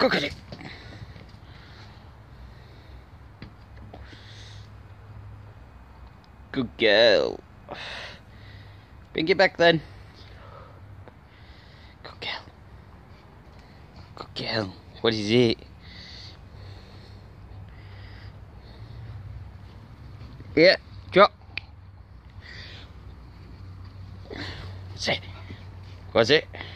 Go get it. Good girl. Bring it back then. Good girl. Good girl. What is it? Yeah, drop. Sit. What's it?